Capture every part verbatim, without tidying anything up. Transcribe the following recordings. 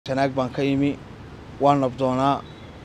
sanaag baan ka imi waan nabdoonaa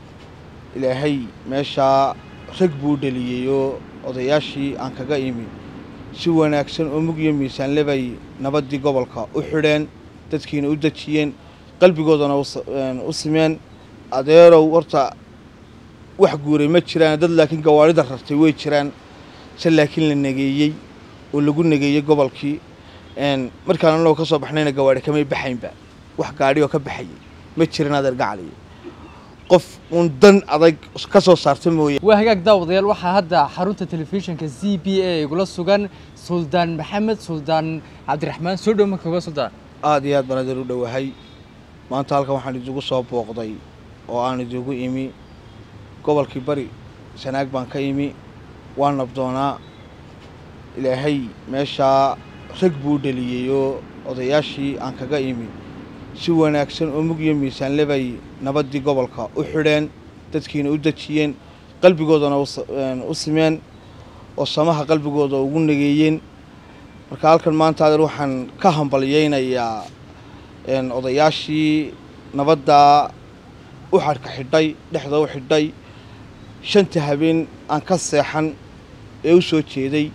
ilaahay meesha rag buu dhaliyay oo odayaashii aan kaga imi si wanaagsan oo mug iyo miisaan lebay nabadii gobolka u xidheen dadkiina u dajiyeen qalbigoodana u simeen adeerow horta wax guuray ma jiraan dad laakiin gawaarida rartay way jiraan si laakiin la nageeyay oo lagu nageeyay gobolkii een markaan anoo ka soo baxnayna gawaari kama baxaynba wax gaari oo ka baxay ma jiraan adeer gacaliye qof un dan adag ka soo saartay mooyee waa hagaag daawadayaal waxa hadda xarunta telefishinka Z B A igula sugan Suldaan Maxamed Suldaan Cabdiraxmaan soo dhow markaa Suldaan aad iyo aad baan adeer u dhawahay maanta halkan waxaan idigu soo booqday oo aan idigu imi gobolkii bari sanaag baan ka imi waan nabdoonaa ilaahay meesha rag buu dhaliyay oo odayaashii aan kaga imi si wanaagsan oo mug iyo miisaan lebay nabadii gobolka u xidheen dadkiina u dajiyeen qalbigoodana u simeen oo samaha qalbigooda ugu nageeyeen marka halkan maanta adeer waxaan ka hambaliyeynayaa een odayaashii nabadda u xarka xidhay dhexda u xidhay shanta habeen aan ka seexan ee u soo jeeday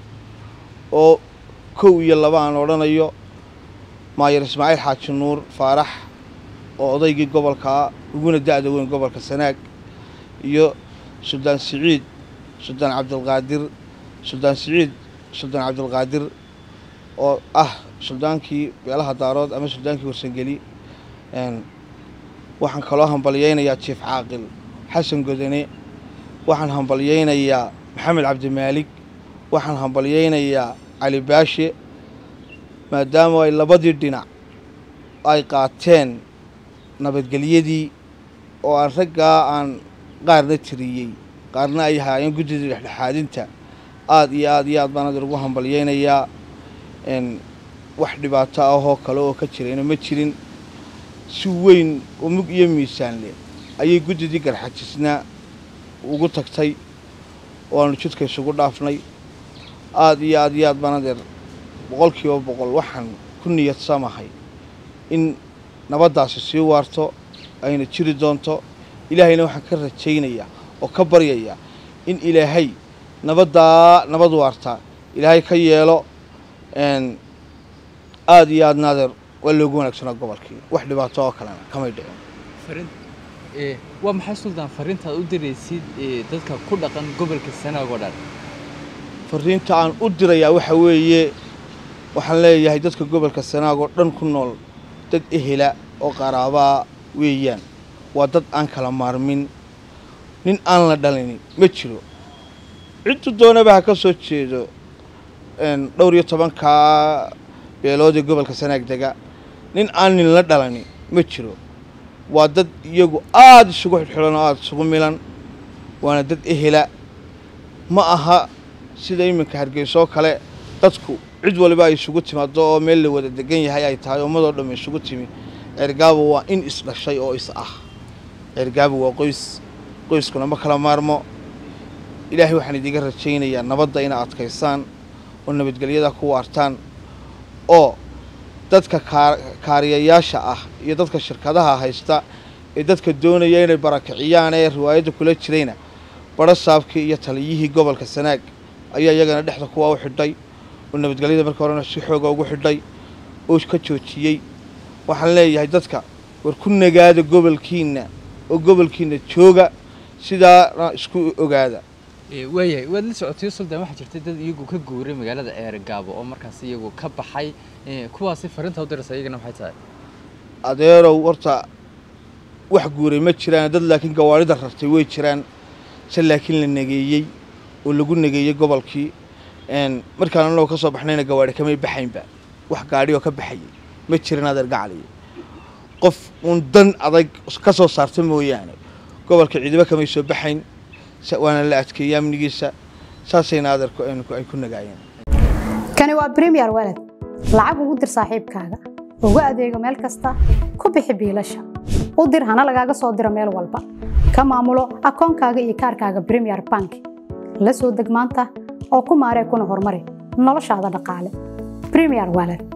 oo kow iyo laba aan odhanayo maayar Ismaaciil Xaaji Nuur Faarax oo odaygii gobolka uguna da'da weyn gobolka Sanaag iyo Suldaan Siciid Suldaan Cabdulqaadir Suldaan Siciid Suldaan Cabdulqaadir oo ah suldaankii beelaha daarood ama suldaankii warsangeli een waxaan kaloo hambaliyeynayaa Chief Caaqil Xasan Godane waxaan hambaliyeynayaa Maxamed Cabdi Maalik waxaan hambaliyeynayaa Cali Baashe maadaama ay labadii dhinac ay qaateen nabadgelyadii oo aan raggaa aan qaarna tiriyey qaarna ay haayeen guddida dhexdhexaadinta aad iyo aad iyo aad baan adeer ugu hambaliyeynayaa een wax dhibaato ah oo kale oo ka jirayna ma jirin si weyn oo mug iyo miisaan leh ayay guddidii garxajisna ugu tagtay oo aanu jidka isugu dhaafnay aad iyo aad iyo aad baan adeer boqolkiiba boqol waxaan ku niyadsamahay in nabaddaasi sii waarto ayna jiri doonto ilaahayna waxaan ka rajaynayaa oo ka baryayaa in ilaahay nabaddaa nabad waarta ilaahay ka yeelo een aad iyo aad naadeer waa loogu wanaagsanaa gobolkii wax dhibaato oo kalena kamay dhicin farin ee waa maxay Suldaan farinta u diraysid ee dadka ku dhaqan gobolka Sanaag oo dhan farinta aan u dirayaa waxa weeye waxaan leeyahay dadka gobolka Sanaag oo dhan ku nool dad ehela oo qaraaba weeyaan waa dad aan kala maarmin nin aan la dhalin ma jiro cid doonaba ha ka soo jeedo een dhowr iyo toban ka beeloodii gobolka Sanaag daga nin aan nin la dhalani ma jiro waa dad iyagu aad isugu xidhan oo aad isugu milan waana dad ehela ma aha sida iminka Hargeysa kale dadku cid waliba ay isugu timaado oo meel la wada degan yahay ay tahay ummadoo dhan isugu timi ergaabo waa in is dhashay oo is ah ergaabo waa qoys qoyskuna ma kala maarmo ilaahay waxaan idiga rajaynayaa nabadda in aad adkaysaan oo nabadgelyada ku waartaan oo dadka kaariyayaasha ah iyo dadka shirkadaha haysta ee dadka doonaya inay barakiciyaan ee riwaayadda kula jirayna baro saabkii iyo taliyihii gobolka Sanaag ayaa iyagana dhexda kuwa u xidhay oo nabadgelyada markii horena si xoog ah ugu xidhay oo ka joojiyay waxaan leeyahay dadka war ku nagaada gobolkiina oo gobolkiina jooga sidaa isku ogaada ee waayay wad la socotay Suldaan waxa jirtay dad iyagu ka guuray magaalada Eergaabo oo markaas iyagu ka baxay ee kuwaasi farinta u dirsay iyagana waxay tahay adeerow horta wax guuray ma jiraan dad laakiin gawaarida rartay way jiraan si laakiin la nageeyay oo lagu nageeyay gobolkii een markaan anoo ka soo baxnayna gawaari kama baxaynba wax gaari oo ka baxay ma jiraan adeer gacaliye qof un dan adag ka soo saartay mooyaane gobolka ciidaba kama soo baxayn waana la adkeeyay amnigiisa saasayna adeerku ay ku nagaayeen kani waa Premier Wallet lacag ugu dir saaxiibkaaga ugu adeego meel kasta ku bixi biilasha u dir hana lagaaga soo diro meel walba ka maamulo akoonkaaga iyo kaarkaaga Premier Bank la soo deg maanta oo ku maaree kuna horumari noloshaada dhaqaale Premier Wallet